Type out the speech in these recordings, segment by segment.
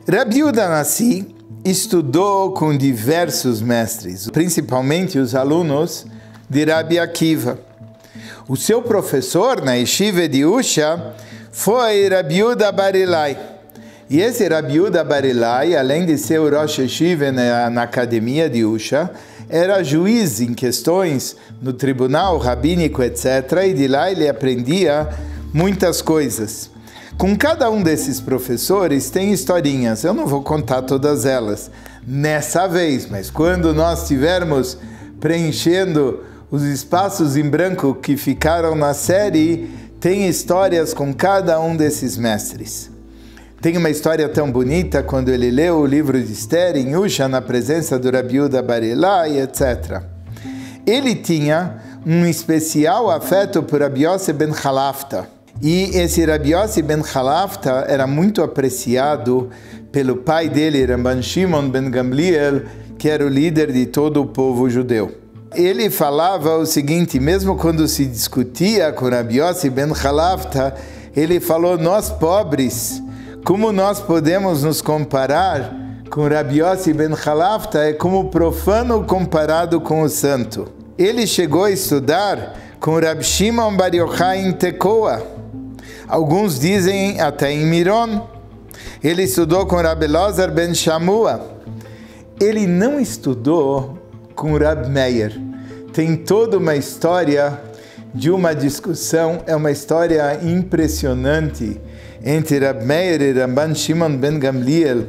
Rabi Yehuda Hanassi estudou com diversos mestres, principalmente os alunos de Rabi Akiva. O seu professor na Yeshiva de Usha foi Rabi Yehuda Bar Ilai. E esse Rabi Yehuda Bar Ilai, além de ser o Rosh Yeshiva na academia de Usha, era juiz em questões no tribunal rabínico, etc. E de lá ele aprendia muitas coisas. Com cada um desses professores tem historinhas. Eu não vou contar todas elas nessa vez, mas quando nós estivermos preenchendo os espaços em branco que ficaram na série, tem histórias com cada um desses mestres. Tem uma história tão bonita quando ele leu o livro de Esther em Usha, na presença do Rabi Yehuda Bar Ilai, etc. Ele tinha um especial afeto por Rabi Yossi ben Halafta. E esse Rabi Yossi ben Halafta era muito apreciado pelo pai dele, Rabban Shimon ben Gamliel, que era o líder de todo o povo judeu. Ele falava o seguinte, mesmo quando se discutia com Rabi Yossi ben Halafta, ele falou, nós pobres, como nós podemos nos comparar com Rabi Yossi ben Halafta? É como profano comparado com o santo. Ele chegou a estudar com Rabi Shimon Bar Yochai em Tekoa. Alguns dizem até em Miron. Ele estudou com Rabi Elazar ben Shamua. Ele não estudou com Rabi Meir. Tem toda uma história de uma discussão, é uma história impressionante entre Rabi Meir e Rabban Shimon ben Gamliel,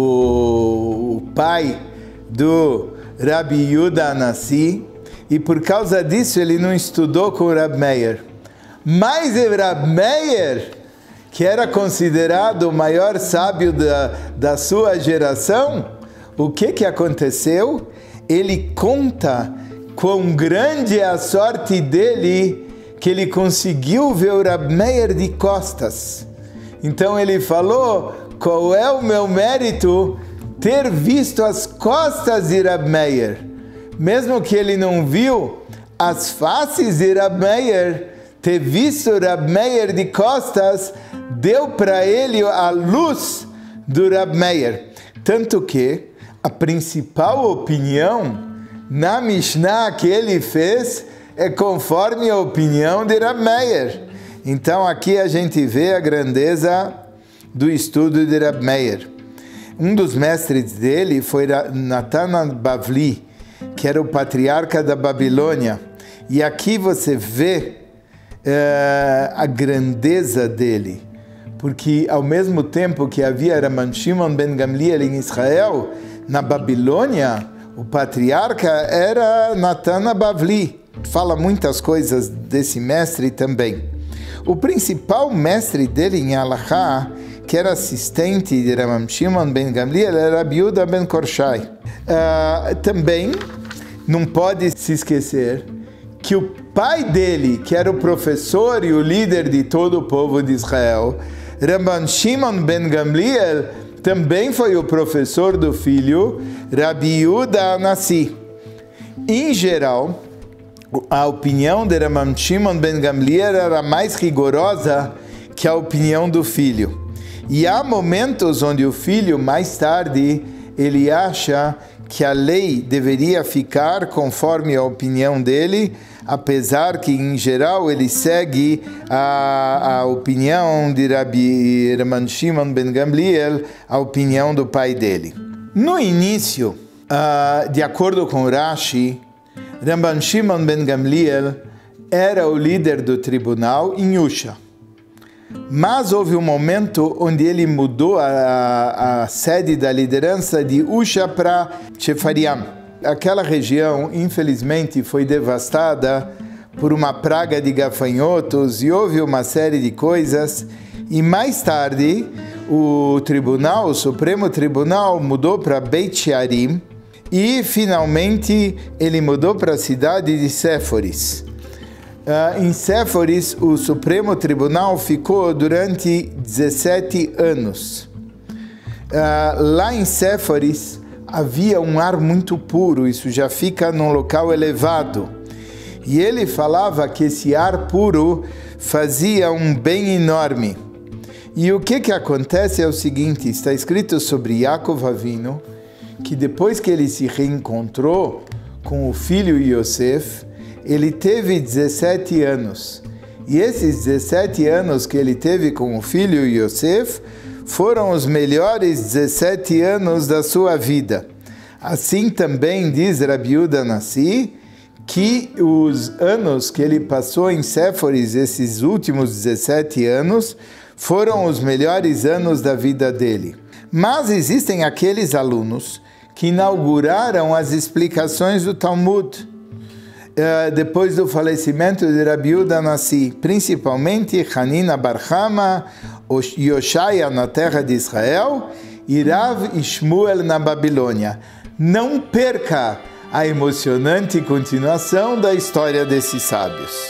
o pai do Rabi Yehuda Hanassi, e por causa disso ele não estudou com Rabi Meir. Mas Rabi Meir, que era considerado o maior sábio da sua geração, o que aconteceu? Ele conta quão grande é a sorte dele que ele conseguiu ver o Rabi Meir de costas. Então ele falou, qual é o meu mérito ter visto as costas de Rabi Meir? Mesmo que ele não viu as faces de Rabi Meir, ter visto Rabi Meir de costas, deu para ele a luz do Rabi Meir. Tanto que a principal opinião na Mishnah que ele fez é conforme a opinião de Rabi Meir. Então aqui a gente vê a grandeza do estudo de Rabi Meir. Um dos mestres dele foi Natan Bavli, que era o patriarca da Babilônia. E aqui você vê a grandeza dele, porque ao mesmo tempo que havia Rabban Shimon ben Gamliel em Israel, na Babilônia, o patriarca era Natan Bavli. Fala muitas coisas desse mestre também. O principal mestre dele em Halachá, que era assistente de Rabban Shimon ben Gamliel, era Rabi Yehuda ben Korshai. Também não pode se esquecer que o pai dele, que era o professor e o líder de todo o povo de Israel, Rabban Shimon ben Gamliel, também foi o professor do filho Rabi Yehuda Hanassi. Em geral, a opinião de Rabban Shimon ben Gamliel era mais rigorosa que a opinião do filho. E há momentos onde o filho, mais tarde, ele acha que a lei deveria ficar conforme a opinião dele, apesar que, em geral, ele segue a opinião de Rabban Shimon ben Gamliel, a opinião do pai dele. No início, de acordo com Rashi, Rabban Shimon ben Gamliel era o líder do tribunal em Usha. Mas houve um momento onde ele mudou a sede da liderança de Usha para Shefariam. Aquela região, infelizmente, foi devastada por uma praga de gafanhotos e houve uma série de coisas. E mais tarde, o Supremo Tribunal mudou para Beit Shearim e, finalmente, ele mudou para a cidade de Séforis. Em Séforis, o Supremo Tribunal ficou durante 17 anos. Lá em Séforis havia um ar muito puro, isso já fica num local elevado. E ele falava que esse ar puro fazia um bem enorme. E o que acontece é o seguinte, está escrito sobre Yaakov Avinu, que depois que ele se reencontrou com o filho Yosef, ele teve 17 anos. E esses 17 anos que ele teve com o filho Yosef foram os melhores 17 anos da sua vida. Assim também diz Rabi Yehuda Hanassi, que os anos que ele passou em Séforis, esses últimos 17 anos, foram os melhores anos da vida dele. Mas existem aqueles alunos que inauguraram as explicações do Talmud, depois do falecimento de Rabi Yehuda Hanassi, principalmente Hanina bar Hama, Yoshaya na terra de Israel e Rav Shmuel na Babilônia. Não perca a emocionante continuação da história desses sábios.